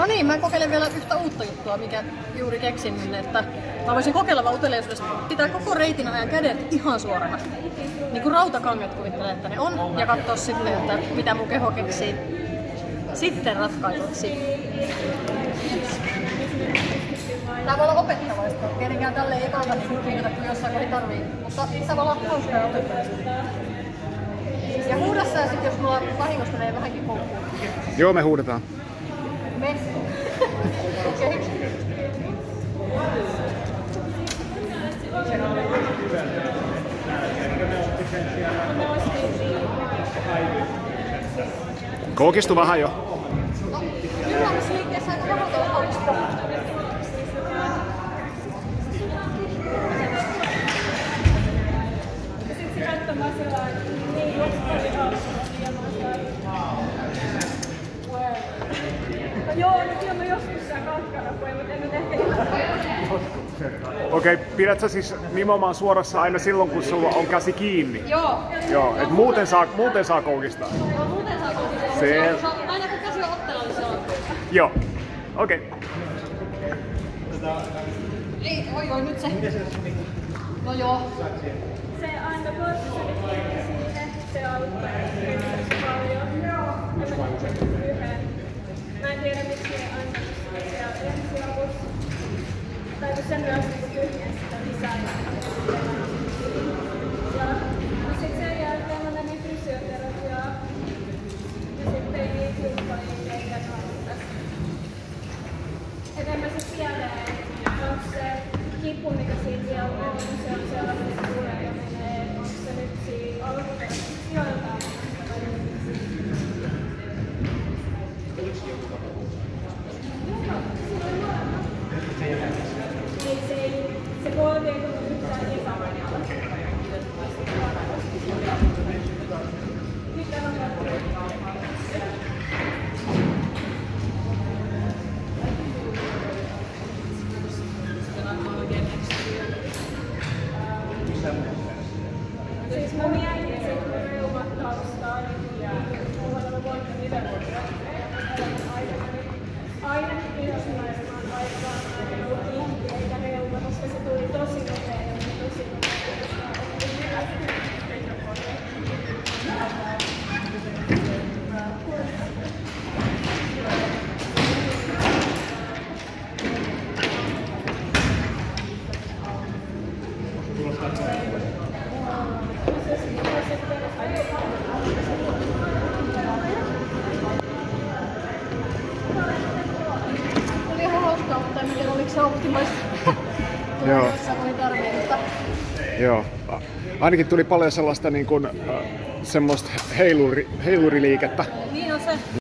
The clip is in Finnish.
No niin, mä kokeilen vielä yhtä uutta juttua, mikä juuri keksin, että mä voisin kokeilla vaan uteliaisuudesta pitää koko reitin ajan kädet ihan suorana. Niin kuin rautakanget kuvittelee, että ne on, ja katsoa sitten, että mitä mun keho keksii sitten ratkaisuksi. Tää voi olla opettavaista, tietenkään tälleen ekalta niin kiinnitä, kun jossain kohdin tarvii, mutta tää voi olla hauskaa ja opettavaista. Ja huuda sä sit, jos mulla vahingosta menee vähänkin koukkuun. Joo, me huudetaan. Me? Okei. Koukistu vähän jo. No, ymmärrysliikkeessä aika vähän koukista. Joo, kyllä mä joskus siellä katkarapuja, mutta en nyt ehkä ihan. Okei, pidät sä siis nimenomaan suorassa aina silloin, kun sulla on käsi kiinni? Joo. Joo, et muuten saa koukistaa. Joo, muuten saa koukistaa. Se... Aina kun käsi on otteella, niin se on. Joo, okei. Ei, oi nyt se. No joo. Se aina porsseli kiinni siihen, se auttaa paljon. Mä en tiedä miksi ei antanut sitä siellä ensiavussa. Tai kun sen myös tyhjää sitä lisää. Ja sit sen jälkeen mä menin fysioterapiaan. Ja sit tein niitä liikkoliikkeitä kanssa. Et en mä sit tiedä, onko se kipu, mikä siitä vielä on, se on sellainen, että tulee ja menee. Onko se nyt siinä alkuperäisessä joiltain? Se polvi ei tullut yhtään niin samanjalla. Nyt on siis mä mietin sitten reumat taustaa ja mulla on voinut nivelvoimaa. Aina yhdysmaisemaan aikaan aina ollut eikä reuma, koska se tuli tosi nopea ja tosi nopea. Oli ihan hauskaa, mutta en tiedä oliko se optimaalista. Joo. Jossain oli tarvetta. Joo. Ainakin tuli paljon sellaista niin kuin, semmoista heiluriliikettä. Niin on se.